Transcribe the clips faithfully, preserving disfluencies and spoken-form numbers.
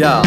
Ya.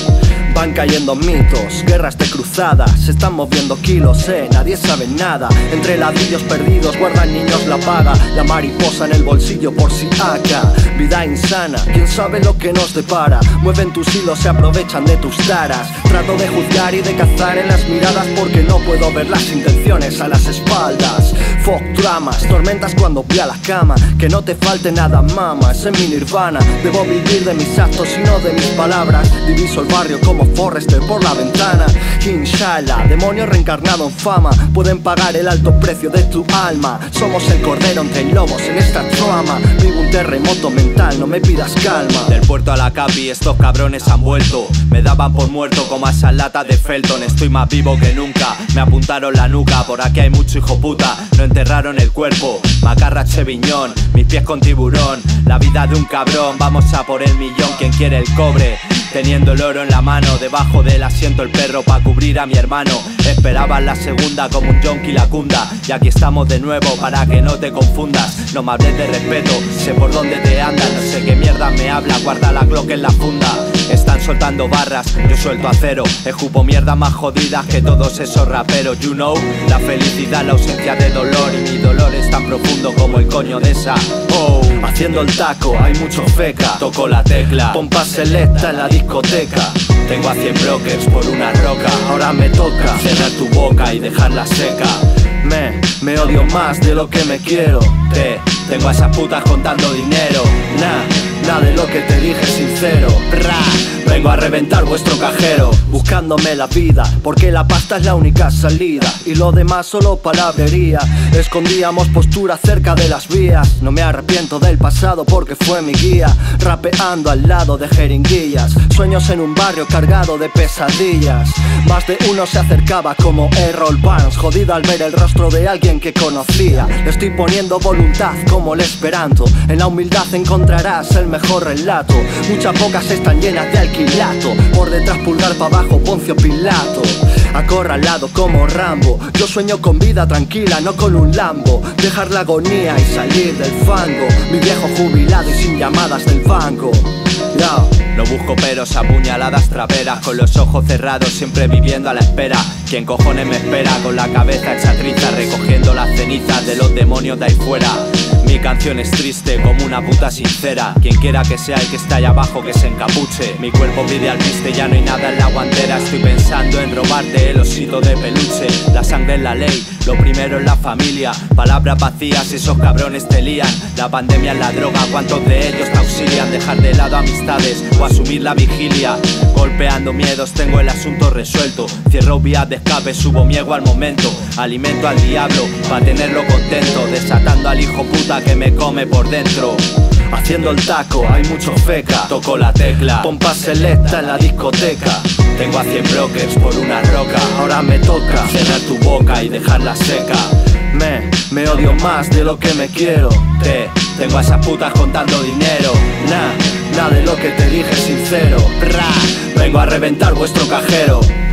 Van cayendo mitos, guerras de cruzadas, se están moviendo kilos, eh, nadie sabe nada. Entre ladrillos perdidos guardan niños la paga, la mariposa en el bolsillo por si acá. Vida insana, quién sabe lo que nos depara. Mueven tus hilos, se aprovechan de tus taras. Trato de juzgar y de cazar en las miradas porque no puedo ver las intenciones a las espaldas. Fuck dramas, tormentas cuando voy a la cama. Que no te falte nada, mama, ese es mi nirvana. Debo vivir de mis actos y no de mis palabras. Diviso el barrio como Forrester por la ventana. Inshallah, demonio reencarnado en fama. Pueden pagar el alto precio de tu alma. Somos el cordero entre lobos en esta trama. Vivo un terremoto mental, no me pidas calma. Del puerto a la capi estos cabrones han vuelto. Me daban por muerto como a esa lata de Felton. Estoy más vivo que nunca, me apuntaron la nuca. Por aquí hay mucho hijo puta, no enterraron el cuerpo. Macarra Cheviñón, mis pies con tiburón. La vida de un cabrón, vamos a por el millón. Quien quiere el cobre, teniendo el oro en la mano. Debajo del asiento el perro pa' cubrir a mi hermano. Esperaban la segunda como un yonki la cunda. Y aquí estamos de nuevo para que no te confundas. No me hables de respeto, sé por dónde te andas. No sé qué mierda me habla, guarda la Glock en la funda. Están soltando barras, yo suelto acero. Escupo mierda más jodidas que todos esos raperos. You know, la felicidad, la ausencia de dolor. Y mi dolor es tan profundo como el coño de esa. Oh, haciendo el taco, hay mucho feca. Toco la tecla, pompa selecta en la discoteca. Tengo a cien brokers por una roca. Ahora me toca cerrar tu boca y dejarla seca. Me, me odio más de lo que me quiero. Te, tengo a esas putas contando dinero. Nah, nada de lo que te dije sincero. Bra, vengo a reventar vuestro cajero. Buscándome la vida, porque la pasta es la única salida. Y lo demás solo palabrería. Escondíamos postura cerca de las vías. No me arrepiento del pasado porque fue mi guía. Rapeando al lado de jeringuillas. Sueños en un barrio cargado de pesadillas. Más de uno se acercaba como Errol Barnes, jodido al ver el rostro de alguien que conocía. Le estoy poniendo voluntad como el esperanto. En la humildad encontrarás el mejor relato. Muchas bocas están llenas de alquilato. Por detrás pulgar para abajo Poncio Pilato. Acorralado como Rambo. Yo sueño con vida tranquila, no con un Lambo. Dejar la agonía y salir del fango. Mi viejo jubilado y sin llamadas del banco. Yo. No busco peros, apuñaladas traperas. Con los ojos cerrados, siempre viviendo a la espera. ¿Quién cojones me espera? Con la cabeza hecha triza, recogiendo las cenizas de los demonios de ahí fuera. Mi canción es triste como una puta sincera. Quien quiera que sea el que está allá abajo que se encapuche. Mi cuerpo pide al piste, ya no hay nada en la guantera. Estoy pensando en robarte el osito de peluche. La sangre es la ley, lo primero es la familia. Palabras vacías, esos cabrones te lían. La pandemia es la droga, ¿cuántos de ellos te auxilian? Dejar de lado amistades o asumir la vigilia. Golpeando miedos, tengo el asunto resuelto. Cierro vías de escape, subo mi ego al momento. Alimento al diablo, pa' tenerlo contento. Desatando al hijo puta que me come por dentro. Haciendo el taco, hay mucho feca. Toco la tecla, pompa selecta en la discoteca. Tengo a cien brokers por una roca. Ahora me toca cerrar tu boca y dejarla seca. Me, me odio más de lo que me quiero. Te, tengo a esas putas contando dinero. Nah, nada de lo que te dije sincero. Bra, vengo a reventar vuestro cajero.